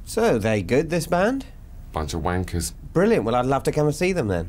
So, they good, this band? Bunch of wankers. Brilliant. Well, I'd love to come and see them then.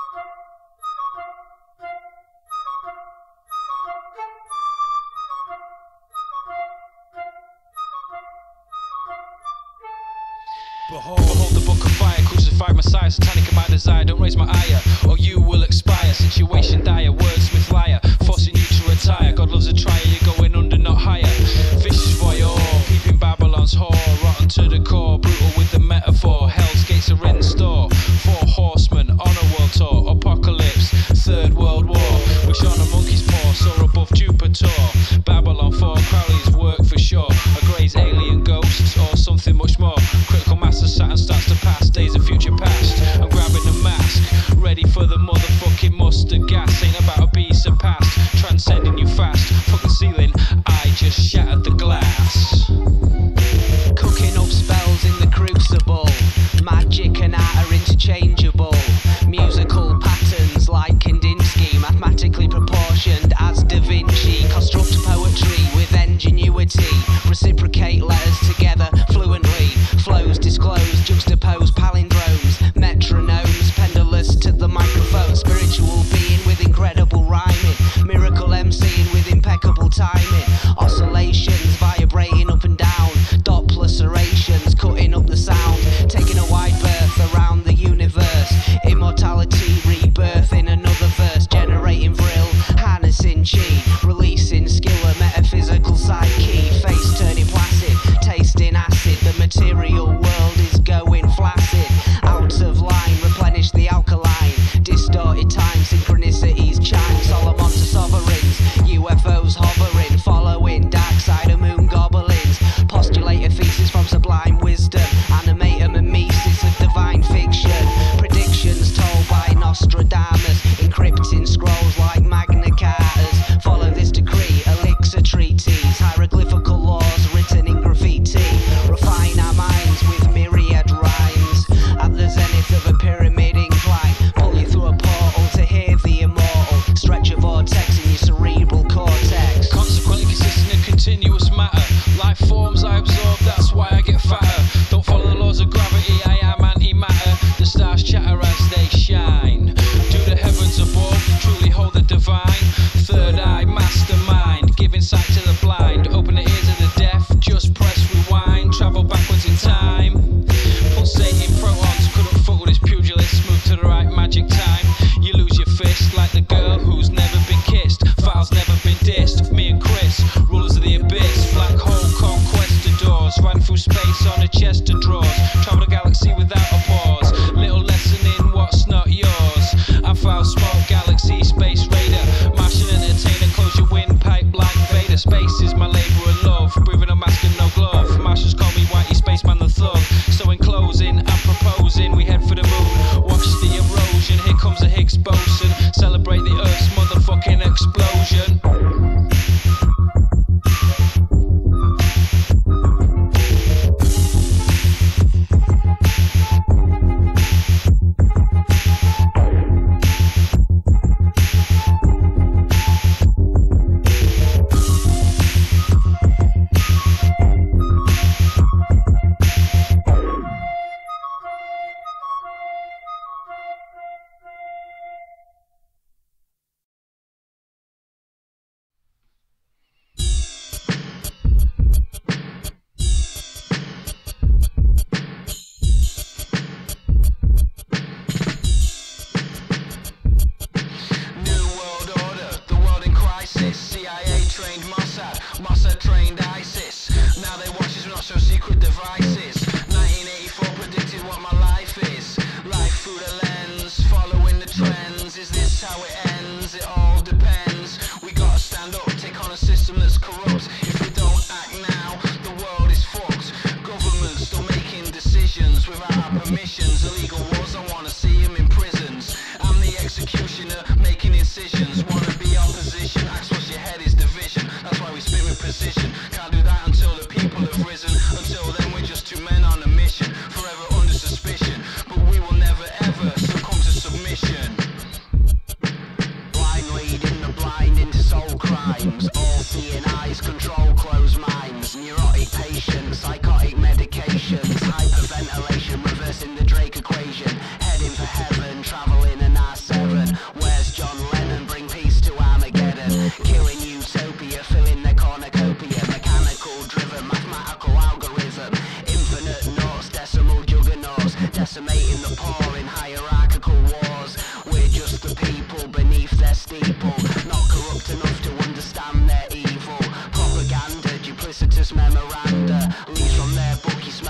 Behold the book of fire, crucify Messiah, satanic in my desire, don't raise my ire, or you will expire. Situation dire, wordsmith liar, forcing you to retire. God loves a trier, you're going under, not higher. Vicious voyeur, peeping Babylon's whore, rotten to the core, brutal with the metaphor. Hell's gates are in store, 4 horsemen on a world tour. Apocalypse, 3rd World War, wish on a monkey's paw, soar above Jupiter. Babylon 4, Crowley's work for sure. A grey's alien ghosts, or something much more. Critical mass of Saturn starts to pass, days of future past. I'm grabbing the mask, ready for the motherfucking mustard gas. Ain't about a be surpassed, transcending you fast. Fucking ceiling, I just shattered the glass. Cooking up spells in the crucible, magic and art are interchangeable. Musical patterns like Kandinsky, mathematically proportioned as Da Vinci. Construct poetry with ingenuity, reciprocate letters together fluently. Flows disclose, juxtapose palindromes, metronomes, pendulous to the microphone. Spiritual being with incredible rhyming, miracle emceeing with impeccable timing. Oscillations vibrating up and down, Doppler serrations cutting up the sound. Taking a wide berth around the universe, immortality, rebirth in another verse. Generating vril, harnessing chi, releasing skill, a metaphysical psyche. Face turning placid, tasting acid. The material world is going flaccid. Out of line, replenish the alkaline. Distorted time, synchronicities chime. Solomon to sovereigns, UFOs hovering, following dark side of moon goblins. Postulate a thesis from sublime wisdom, animate a mimesis of divine fiction. Predictions told by Nostradamus, encrypting scrolls like Magna Cartas. Follow this decree, elixir treatise, hieroglyphical laws written in graffiti. Refine our minds with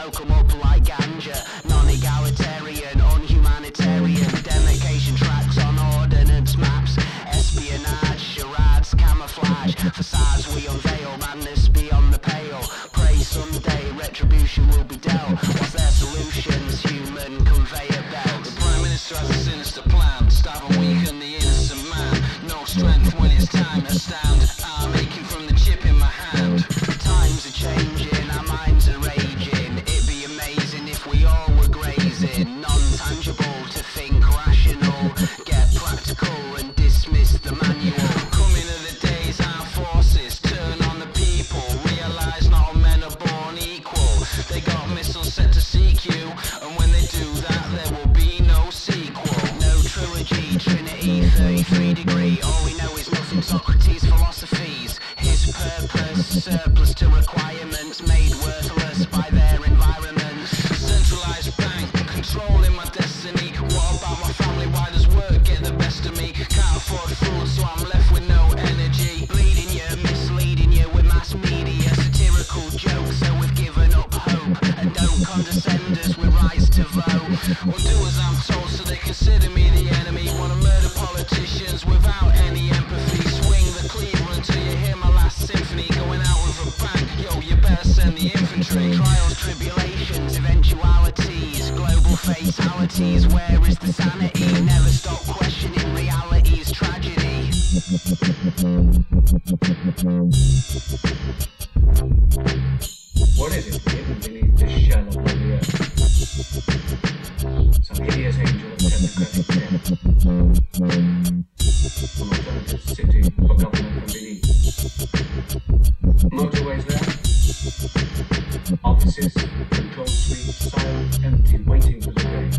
smoke 'em up like ganja. Non-egalitarian, unhumanitarian, demarcation tracks on ordnance maps, espionage, charades, camouflage, facades we unveil, madness beyond the pale. Pray someday retribution will be dealt. What's their solutions? Human conveyor belts. The Prime Minister has a sinister plan, stab and weaken the innocent man. No strength when it's time to stand. I'm aching from the chip in my hand. Times are changing, our minds are raging. It'd be amazing if we all were grazing. Non-tangible to think rational. Get practical and dismiss the manual. Coming of the days, our forces turn on the people. Realise not all men are born equal. They got missiles set to seek you, and when they do that, there will be no sequel. No trilogy, Trinity, 33 degree. All we know is nothing Socrates' philosophies. His purpose, surplus to requirements, made worthless by their environments. Centralised bank, controlling my destiny. What about my family? Why does work get the best of me? Can't afford food, so I'm left with no energy. Bleeding you, misleading you with mass media, satirical jokes, so we've given up hope. And don't condescend us, we rise to vote. Or do as I'm told so they consider me the enemy. Wanna murder politicians without any empathy. Swing the cleaver until you hear my last symphony. Going out with a bang, yo, you better send the infantry. Trials, tribulations, eventualities, global fatalities. Where is the sanity? Never stop questioning reality's tragedy. What is it hidden beneath this shell upon the earth? Some hideous angel of technocratic death. An alternative city for government from beneath. Motorways there. Offices, control suites, silent, empty, waiting for the day.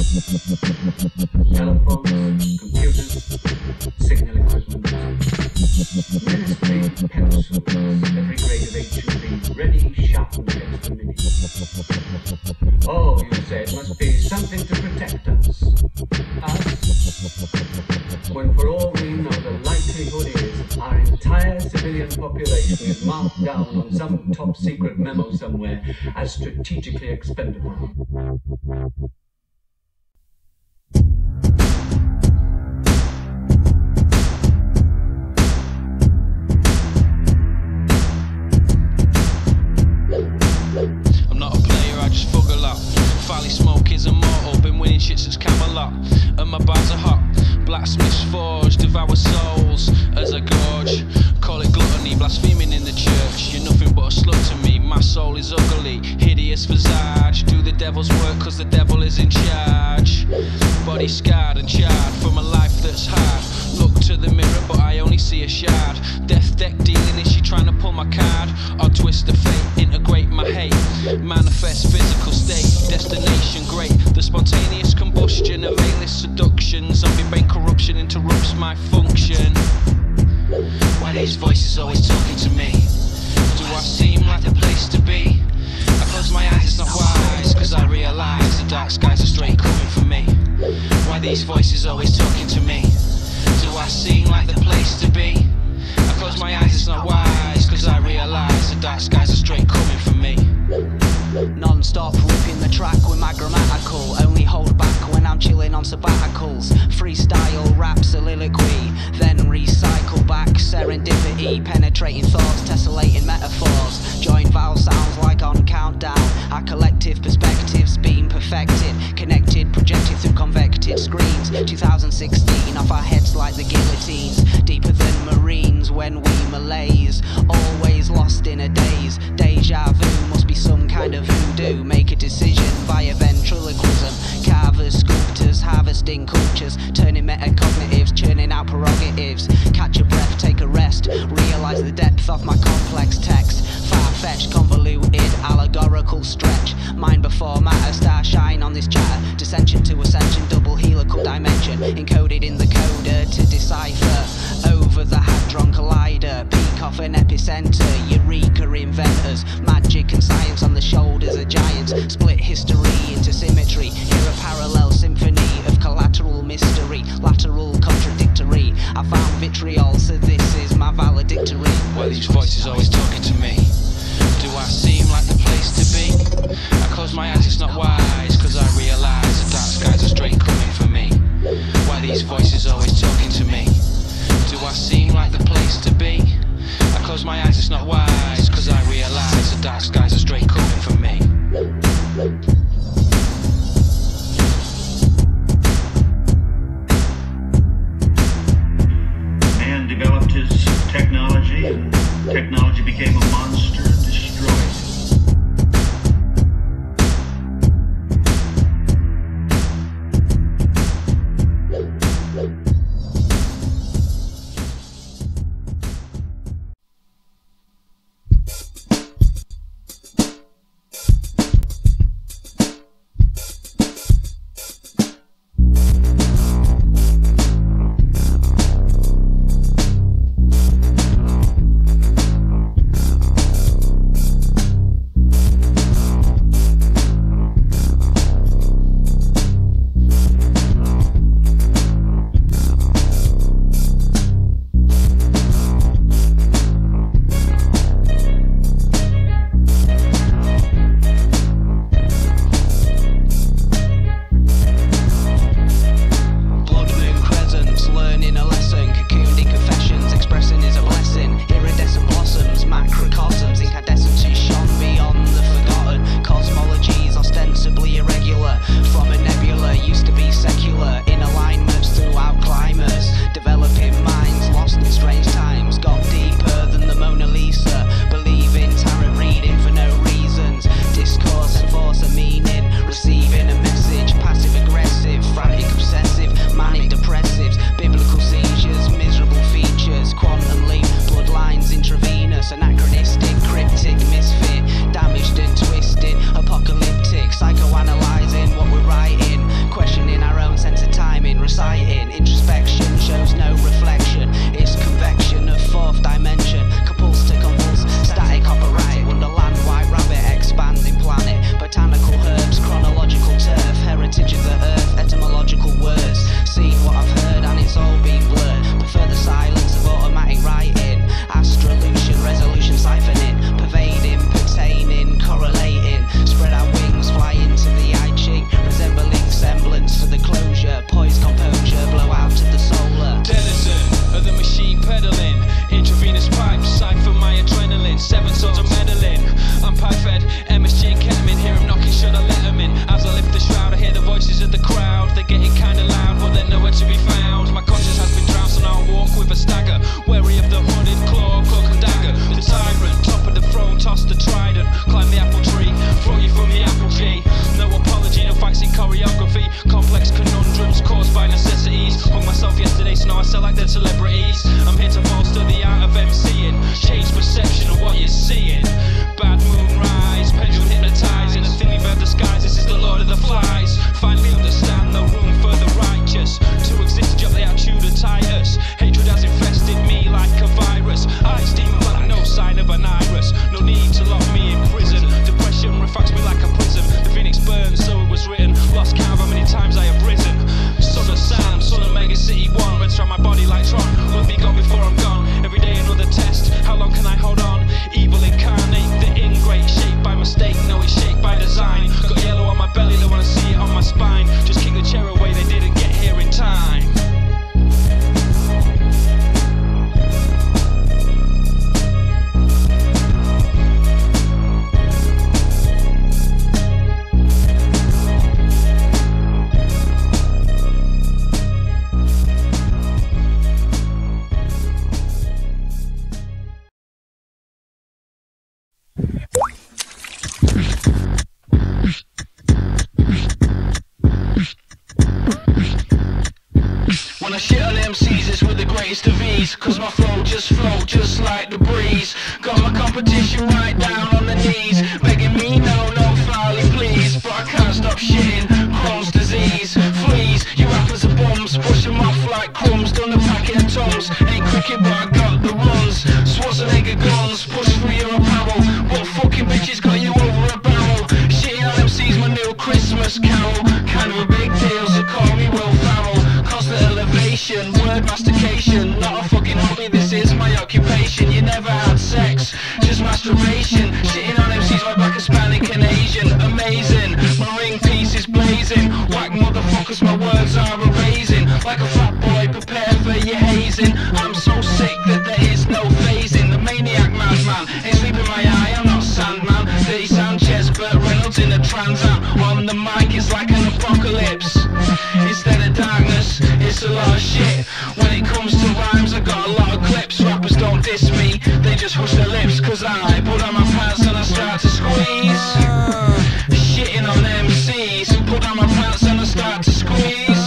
Telephones, computers, signal equipment. Ministry, pencils, every grade of H&B, ready, sharpened against the minute. Oh, you say it must be something to protect us. Us? When for all we know the likelihood is our entire civilian population is marked down on some top secret memo somewhere as strategically expendable. I'm not a player, I just fuck a lot. Farley smoke is immortal, been winning shits since Camelot. And my bars are hot, blacksmiths forge, devour souls as I gorge. Call it gluttony, blaspheming in the church. You're nothing but a slut to me, my soul is ugly, hideous visage. Do the devil's work cause the devil is in charge. Body scarred and charred from a life that's hard. Look to the mirror but I only see a shard. Death deck dealing, is she trying to pull my card? Or twist the fate, integrate my hate. Manifest physical state, destination great. The spontaneous combustion of A-list seduction. Zombie brain corruption interrupts my function. Why these voices always talking to me? Do I seem like the place to be? I close my eyes, it's not wise, cause I realise the dark skies are straight coming for me. Why these voices always talking to me? Do I seem like the place to be? I close my eyes, it's not wise, cause I realise the dark skies are straight coming for me. Non-stop ripping the track with my grammatical. Only hold back when I'm chilling on sabbaticals. Freestyle rap soliloquy, then recycle back. Serendipity, penetrating thoughts, tessellating metaphors. Join vowel sounds like on countdown. Our collective perspectives being perfected, connected, projected through convected screens. 2016 off our heads like the guillotines. Deeper than marines when we malaise. Always lost in a daze. Deja vu must be some kind of voodoo. Make a decision via ventriloquism. Carvers, sculptors, harvesting cultures, turning metacognitives, churning out prerogatives. Catch a breath, take a rest, realise the depth of my complex text. Far-fetched, convoluted, allegorical stretch. Mind before matter, star shine on this chatter. Dissension to ascension, double helical dimension. Encoded in the coder to decipher. Over the hadron collider, peak off an epicenter. Eureka inventors, magic and science on the shoulders of giants. Split history into symmetry. Hear a parallel symphony of collateral mystery. Lateral contradictory. I found vitriol, so this is my valedictory. Why these voices always talking to me? Do I seem like the place to be? I close it's not wise, cause I realise the dark skies are straight coming for me. Why these voices always talking to me? Do I seem like the place to be? I close my eyes, it's not wise, cause I realise the dark skies are straight coming for me. Man developed his technology, and technology became a monster and destroyed him. When I shit on MCs it's with the greatest of ease, cause my flow just like the breeze. Got my competition right down on the knees, begging me no Farley please. But I can't stop shitting, Crohn's disease, fleas. You rappers are bums, push them off like crumbs. Done a packet of tums, ain't cricket but I got the runs. Schwarzenegger guns, push through your apparel. What fucking bitches got you over a barrel? Shitting on MCs my new Christmas carol. Kind of a big deal, so call me Will Farrell. Constant elevation, word mastication. Not a fucking hobby, this is my occupation. You never had sex, just masturbation. Shitting on MCs, my black, Hispanic and Asian. Amazing, my amazing. I'm so sick that there is no phasing. The maniac madman ain't sleeping my eye, I'm not Sandman. Dirty Sanchez, Burt Reynolds in a Trans Am. On the mic it's like an apocalypse. Instead of darkness, it's a lot of shit. When it comes to rhymes, I got a lot of clips. Rappers don't diss me, they just hush their lips. Cause I put on my pants and I start to squeeze. Shitting on MCs. Put on my pants and I start to squeeze.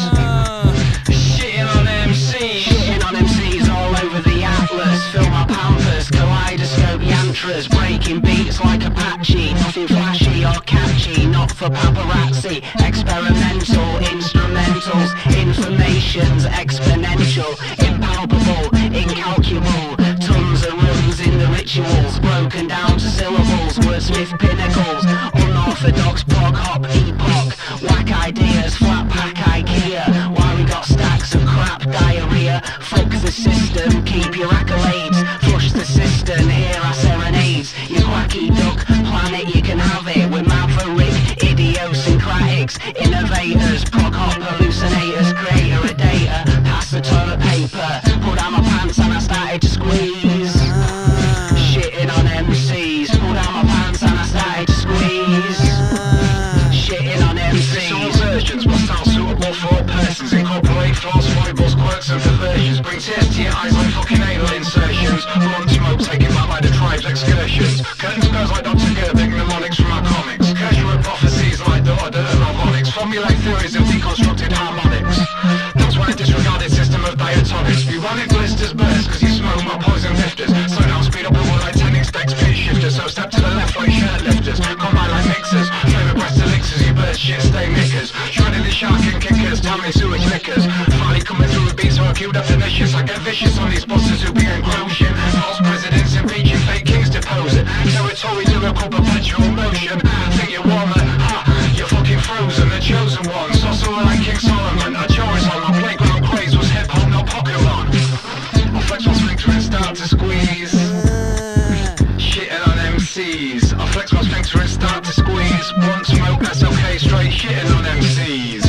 Shitting on MCs. Shitting on MCs all over the atlas. Fill my pampers, kaleidoscope yantras. Breaking beats like Apache. Nothing flashy or catchy, not for paparazzi. Experimental, instrumentals, information's exponential. Impalpable, incalculable. Tons of runs in the rituals. Broken down to syllables, wordsmith pinnacles. Unorthodox prog hop epoch. Whack ideas, flat pack IKEA. Why we got stacks of crap diarrhea. Fuck the system, keep your accolades. Flush the cistern, hear our serenades. You quacky duck, planet you can have it. We're maverick, idiosyncratics. Innovators, prog hop hallucinators. Creator of data, pass the toilet paper. Put on my pants and I started to squeeze. Shitting on MCs. Put on my pants and I started to squeeze. Shitting on MCs. Some versions must sound suitable for all persons. Incorporate flaws, foibles, quirks and perversions. Bring tears to your eyes like fucking anal insertions. Blunt smoke taken back by the tribe's excursions. Curtains girls like Dr. Gerbig, mnemonics from our comics. Casual prophecies like the order of harmonics. Formulate theories of deconstructed harmonics. That's why I disregarded system of diatonics. We wanted blisters burst cause you smoke my poison lifters. Slow down, speed up and more like 10x decks, pitch shifters. So step to the left like shirt lifters. Combine like mixers. Flavor breast elixirs, you burst shit, stay knickers. Shredding the shark and kickers, tammy sewage lickers. Farley coming through with beats so acute definitions. I get vicious on these bosses who be encroaching. False presidents impeaching, fake kings deposing. Territory lyrical perpetual motion. Think you're warmer? Ha! You're fucking frozen, the chosen one. Sorcerer like King Solomon. A chorus on my playground craze was hip hop, not Pokemon. I flex my sphincter and start to squeeze. Shitting on MCs. I flex my sphincter and start to squeeze. Blunt smoke, that's okay, straight shitting on MCs.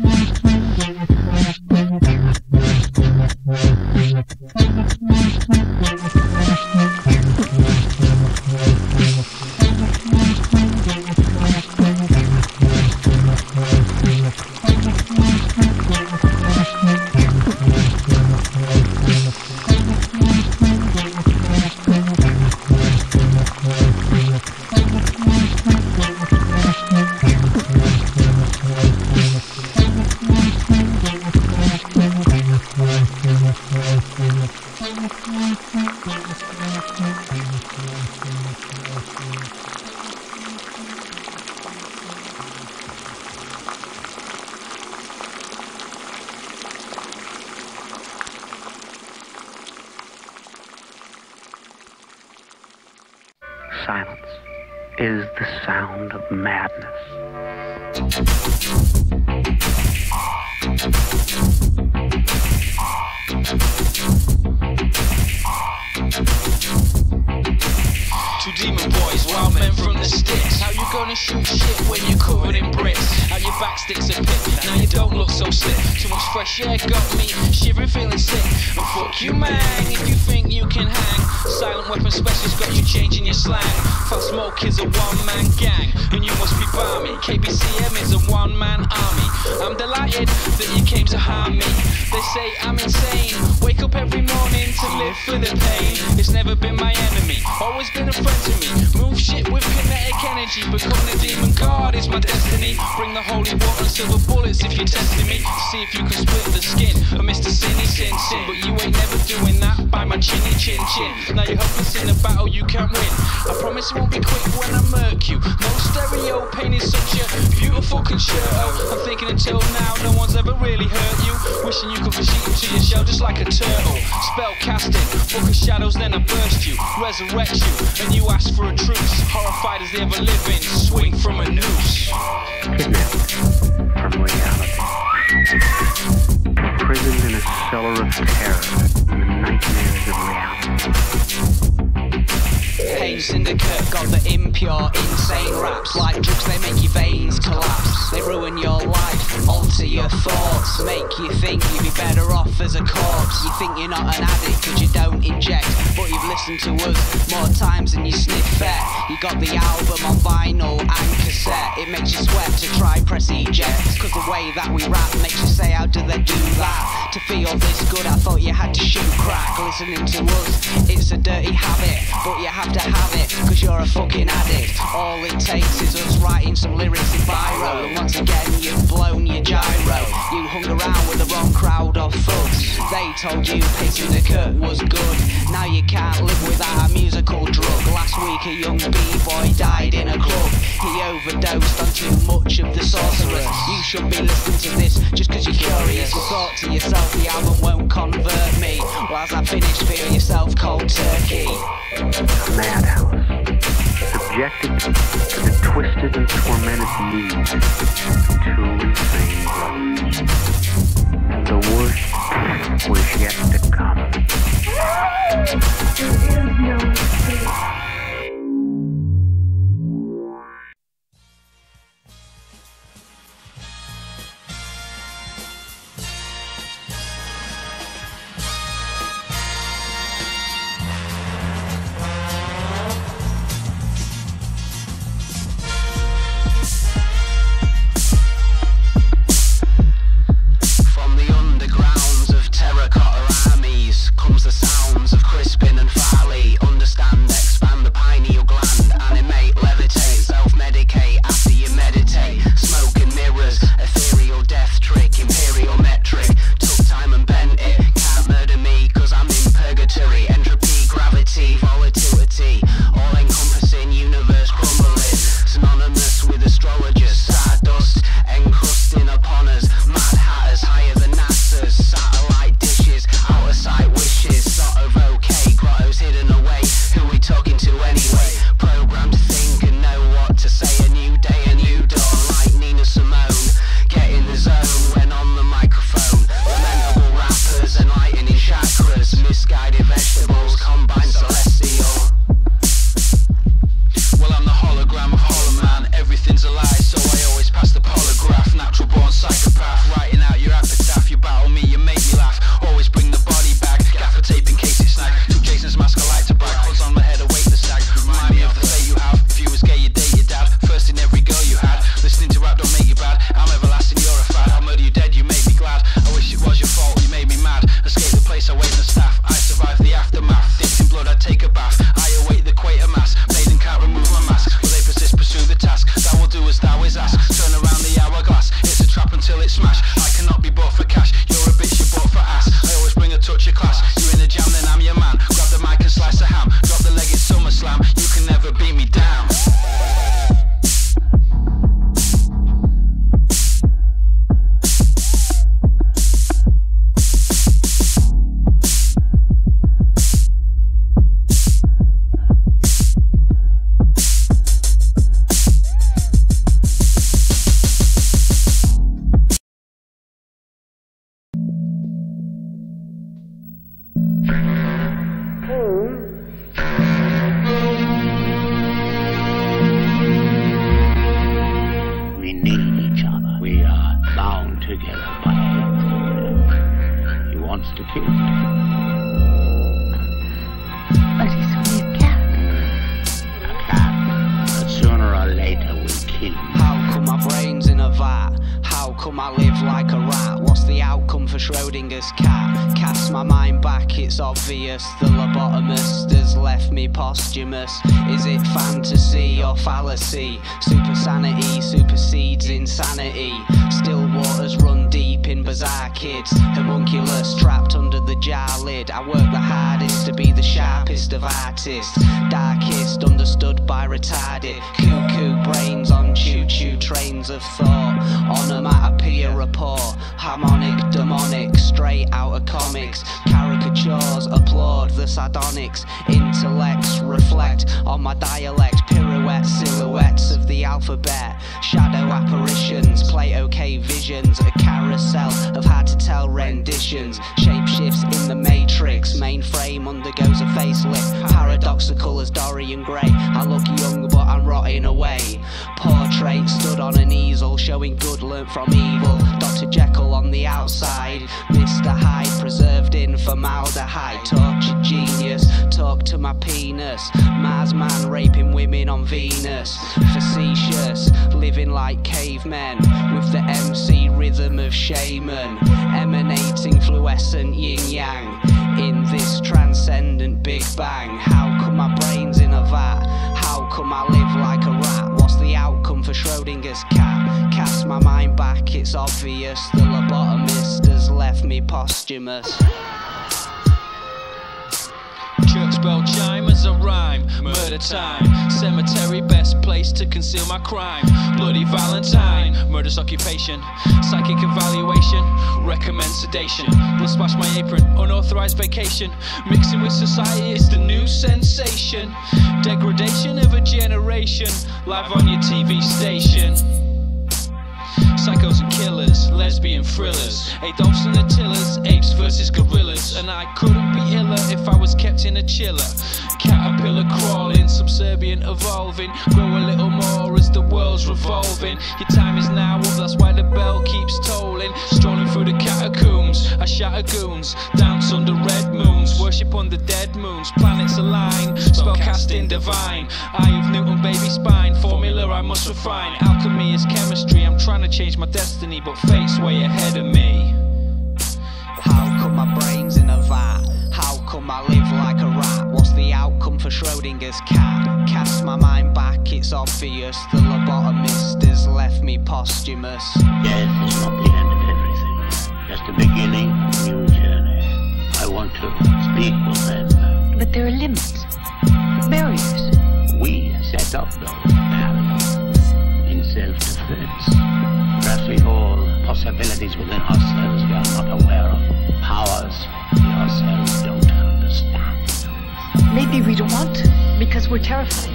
Silence is the sound of madness. Two demon boys, wild men from the sticks. How you gonna shoot shit when you're covered in bricks? How your back sticks a pit, now you don't look so slick. Too much fresh air got me shivering, feeling sick. And fuck you man, if you think you can hang. Silent weapon specialist got you changing your slang. Fat Smoke is a one-man gang, and you must be balmy. KBCM is a one-man army. I'm delighted that you came to harm me. They say I'm insane, wake up every morning to live for the pain. It's never been my enemy, always been a friend to me. Move shit with kinetic energy, become the demon god is my destiny. Bring the holy water and silver bullets if you're testing me, to see if you can split the skin of Mr. Sinny Sin Sin. But you ain't never doing that by my chinny chin chin. Now you're helpless in a battle you can't win. I promise it won't be quick when I murk you. No stereo pain is such a beautiful concerto. I'm thinking until now no one's ever really hurt you. Wishing you could retreat into your shell just like a turtle. Spell casting, book of shadows, then I burst you, resurrect you, and you ask for a truce. Horrified as the ever living, swing from a noose. Kidnapped from reality. Imprisoned in a cellar of terror in the nightmares of reality. Pain Syndicate got the impure, insane raps. Like drugs, they make your veins collapse. They ruin your life, alter your your thoughts make you think you'd be better off as a corpse. You think you're not an addict cause you don't inject, but you've listened to us more times than you sniff it. You got the album on vinyl and cassette. It makes you sweat to try press eject, cause the way that we rap makes you say how do they do that? To feel this good I thought you had to shoot crack. Listening to us, it's a dirty habit, but you have to have it cause you're a fucking addict. All it takes is us writing some lyrics in biro, and once again you've blown your gyro. You hung around with the wrong crowd of thugs. They told you pacing the curtain was good. Now you can't live without a musical drug. Last week a young b-boy died in a club. He overdosed on too much of the sorceress. You should be listening to this just cause you're curious. You thought to yourself the album won't convert me. Well, as I finished, feel yourself cold turkey. Madhouse, subjected to the twisted and tormented needs of two insane brothers. And the worst was yet to come. There is no escape. Comes the sounds of Krispin and Farley. Understand, expand the pineal gland. Animate, levitate, self-medicate after you meditate. Smoke and mirrors, ethereal death trick, imperial metric. Took time and bent it. Can't murder me cause I'm in purgatory. Entropy, gravity, volatility, all-encompassing universe crumbling. Synonymous with astrologers, stardust encrusting upon us. Mad hatters higher than NASA's. Satellite dishes, out of sight wishes, sort of okay, grottos hidden away. Who we talking to anyway? Programmed to think and know what to say. A new day, a new dawn, like Nina Simone. Get in the zone when on the microphone. Lamentable rappers, enlightening chakras. Misguided vegetables, combined celestial. Well, I'm the hologram of Hollow Man. Everything's a lie, so I always pass the polygraph. Natural born psychopath, writing out your epitaph. You battle me, you make me laugh. Always bring the body back. Gaffer tape in case it's snack. Took Jason's mask, I like to brag. Hoods on my head, await the sack. Remind me of the fate you have. If you was gay, you date your dad. First in every girl you had. Listening to rap don't make you bad. I'm everlasting, you're a fad. I'll murder you dead, you make me glad. I wish it was your fault, you made me mad. Escape the place, I wait the staff. I survived the aftermath. Dipped in blood, I take a bath. I await the quatermass. Maiden can't remove my mask. Will they persist, pursue the task? Thou will do as thou is asked. Turn around the hourglass. It's a trap until it's smashed. I cannot be bought for cash. You're a bitch, you bought for ass. I always bring a touch of class. You in a jam, then I'm your man. Grab the mic and slice a ham. Drop the leg, it's SummerSlam. You can never beat me down. We need each other. We are bound together by hate. He wants to kill me. But he's only a cat. A cat. But sooner or later we'll kill him. How come my brain's in a vat? How come I live like a rat? What's the outcome for Schrodinger's cat? Cast my mind back, it's obvious. The lobotomist has left me posthumous. Is it fantasy or fallacy? Super sanity supersedes insanity. Still waters run deep in bizarre kids. Homunculus trapped under the jar lid. I work the hardest to be the sharpest of artists. Darkest understood by retarded. Cuckoo brains on choo-choo trains of thought. Onomatopoeia rapport. Harmonic, demonic, straight out of comics. Caricatures applaud the sardonics. Intellects reflect on my dialect. Pirouette silhouettes of the alphabet. Shadow apparitions, Plato K visions. A carousel of hard to tell renditions. Shapeshifts in the matrix. Mainframe undergoes a facelift. Paradoxical as Dorian Gray. I look young but I'm rotting away. Portrait stood on an easel evil, showing good learnt from evil. Dr. Jekyll on the outside, Mr. Hyde preserved in formaldehyde. Tortured genius, talk to my penis. Mars man raping women on Venus. Facetious, living like cavemen, with the MC rhythm of shaman, emanating fluorescent yin-yang in this transcendent Big Bang. How come my brain's in a vat? How come I live like a rat? What's the outcome for Schrodinger's cat? Cast my mind back, it's obvious the lobotomist has left me posthumous. Church bell chime as a rhyme, murder time. Cemetery, best place to conceal my crime. Bloody Valentine, murderous occupation. Psychic evaluation, recommend sedation. Blood splash my apron, unauthorized vacation. Mixing with society is the new sensation. Degradation of a generation, live on your TV station. Psychos and killers, lesbian thrillers, Adolfs and Attilas, apes versus gorillas. And I couldn't be iller if I was kept in a chiller. Caterpillar crawling, subservient evolving. Grow a little more as the world's revolving. Your time is now up, that's why the bell keeps tolling. Strolling through the catacombs, I shatter goons. Dance under red moons, worship under dead moons. Planets align, spellcasting divine. Eye of Newton, baby spine, formula I must refine. Alchemy is chemistry, I'm trying to change my destiny, but fate's way ahead of me. How come my brain's in a vat? How come I live like a rat? What's the outcome for Schrodinger's cat? Cast my mind back, it's obvious the lobotomist has left me posthumous. Death is not the end of everything, just the beginning of a new journey. I want to speak with them. But there are limits, barriers. We set up those barriers in self-defense. Perhaps we hold possibilities within ourselves we are not aware of. Powers we ourselves don't understand. Maybe we don't want to, because we're terrified.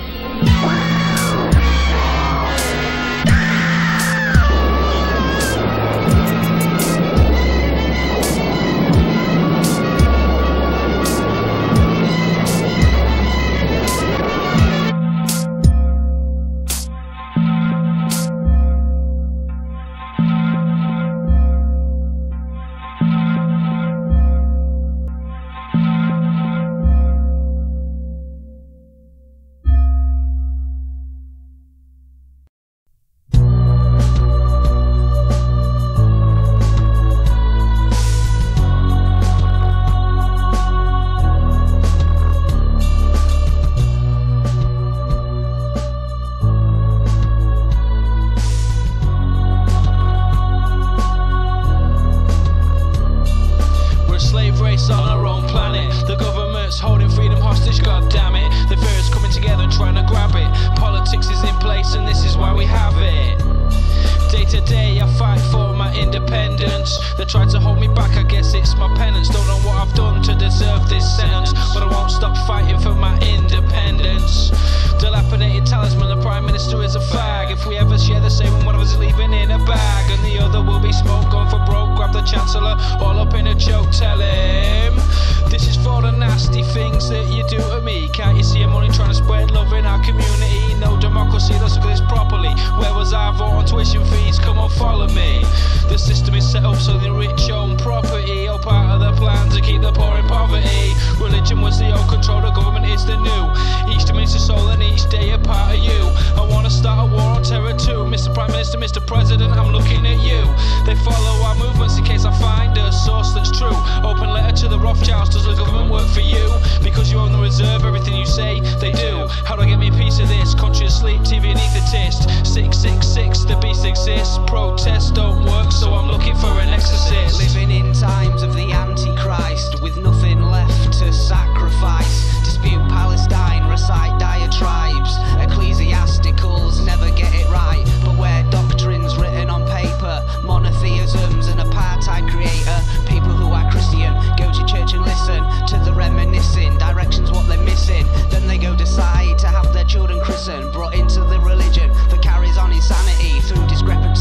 Brought into the religion that carries on insanity through discrepancy.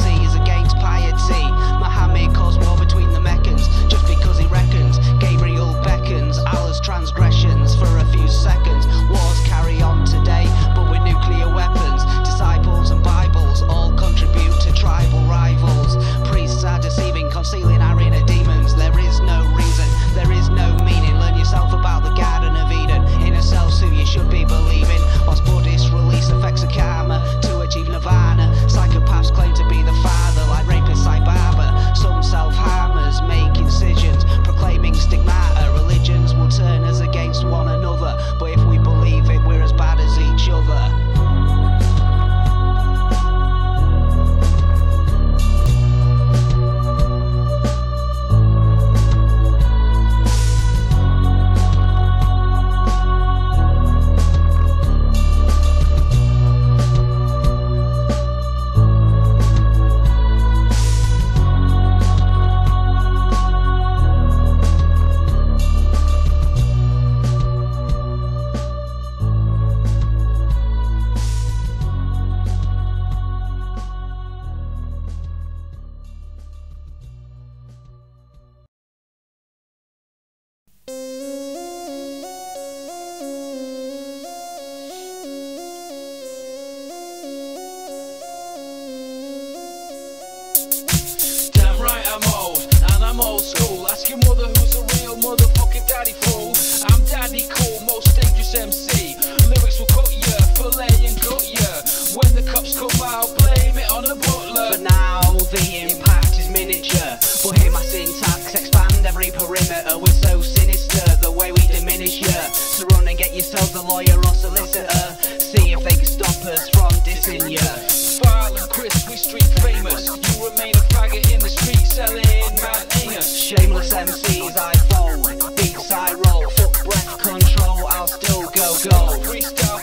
I'm old school. Ask your mother who's a real motherfucking daddy fool. I'm daddy cool, most dangerous MC. Lyrics will cut ya, fillet and gut ya. When the cops come out, blame it on the butler. But now the impact is miniature, but hear my syntax expand every perimeter. We're so sinister the way we diminish ya. So run and get yourselves a lawyer or solicitor. See if they can stop us from dissing ya. Farley and Chris, we street famous. You remain a faggot in the street selling mad anus. Shameless MCs I fold, beats I roll, fuck breath control, I'll still go. Freestyle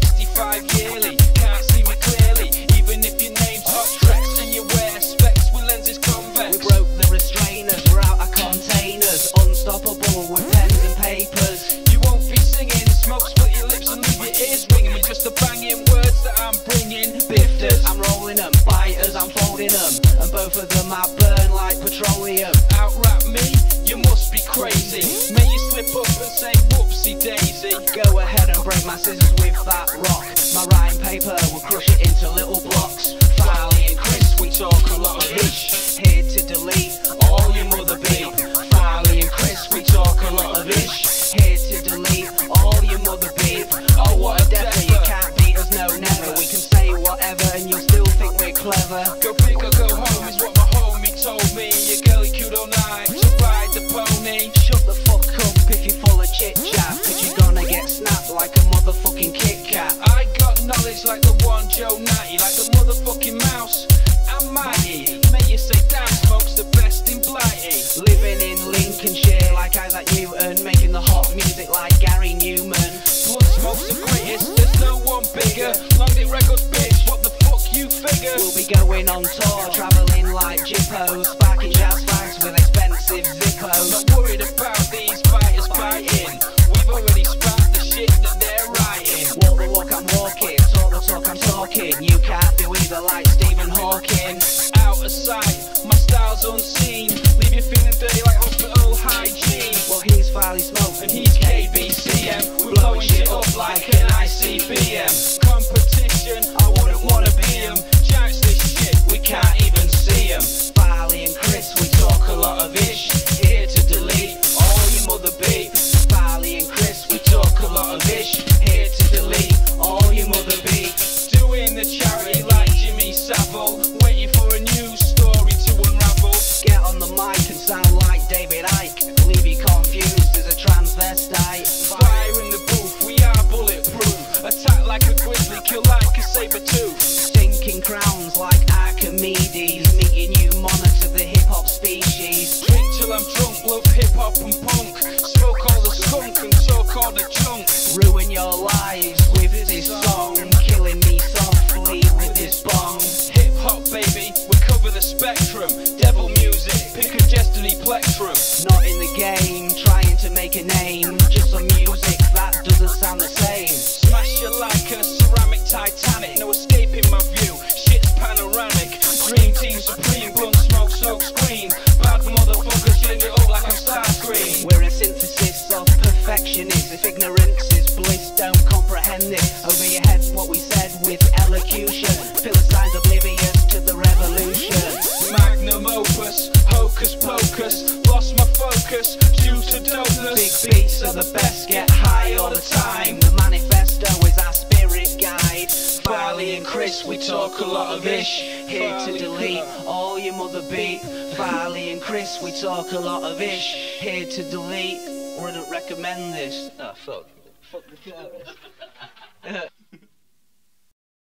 365 yearly, can't see me clearly. Even if your name's Hot Tracks and you wear specs with lenses convex. We broke the restrainers, we're out of containers, unstoppable with pens and papers. You won't be singing, smoke split your lips and leave your ears ringing with just the banging words that I'm bringing. Bifters, I'm rolling them, biters, I'm folding them, and both of them I burn like petroleum. Out rap me, you must be crazy. May you slip up and say whoopsie daisy. Go ahead and break my scissors with that rock. My rhyme paper will crush it into little blocks. Farley and Chris, we talk a lot of ish. Here to delete All your mother beep. Farley and Chris, we talk a lot of ish. here to delete all your mother beep. Oh, what a Definitely you deffer. can't beat us, no never. We can say whatever and you'll still think we're clever. Go big or go home is what my homie told me. Your girlie kudo knife to ride the pony. Shut the fuck up if you're full of chit chat, cause you're gonna get snapped like a motherfucking Kit Kat. I got knowledge like the one Joe Natty, like the motherfucking mouse. I'm mighty. May you say damn, smoke's the best in Blighty. Living in Lincolnshire like Isaac Newton, making the hot music like Gary Newman. Blood smoke's the greatest, there's no one bigger. Long dick records, bitch, what the fuck you figure? We'll be going on tour, travelling like jippos, sparking jazz fags with expensive zippos. Not worried about these fighters biting. We've already spat the shit that they're writing. Walk the walk I'm walking, talk the talk I'm talking. You can't do either like Stephen Hawking. Out of sight, my style's unseen. Leave you feeling dirty like hospital hygiene. Well, he's Farley Smoke And he's KBCM, we're blowing shit up like an ICBM. Competition, I wouldn't wanna be 'em. Giants this shit, we can't even see 'em. Farley and Chris, we talk a lot of ish. Here to delete all your mother beep. Farley and Chris, we talk a lot of ish. Here to delete all your mother beat. Doing the charity like Jimmy Savile, waiting for a new story to unravel. Get on the mic and sound like David Icke. Leave you confused as a transvestite. Fire in the booth, we are bulletproof. Attack like a grizzly, kill like a saber tooth. Stinking crowns like Archimedes, meeting you monitor the hip-hop species. Drink till I'm drunk, love hip-hop and punk. Smoke all the skunk and talk all the junk. Ruin your lives with this song, killing me softly with this bong. Hip-hop, baby, we cover the spectrum. Devil music, pick a destiny plectrum. Not in the game, trying to make a name, just some music that doesn't sound the same. Smash you like a ceramic Titanic, no escaping my view, shit's panoramic. Dream team supreme, blunt smoke, smoke screen. Bad motherfuckers, change it up like I'm Starscream. We're a synthesis of perfectionists. If ignorance is bliss, don't comprehend this. Over your head what we said with elocution. Philistines oblivious to the revolution. Magnum Opus, hocus pocus. Lost my focus due to dopeness. Big beats are the best, get high all the time. The manifesto is our spirit guide. Farley and Chris, we talk a lot of ish. Here to delete all your mother beat. Farley and Chris, we talk a lot of ish. Here to delete. Wouldn't recommend this. Oh fuck. Fuck the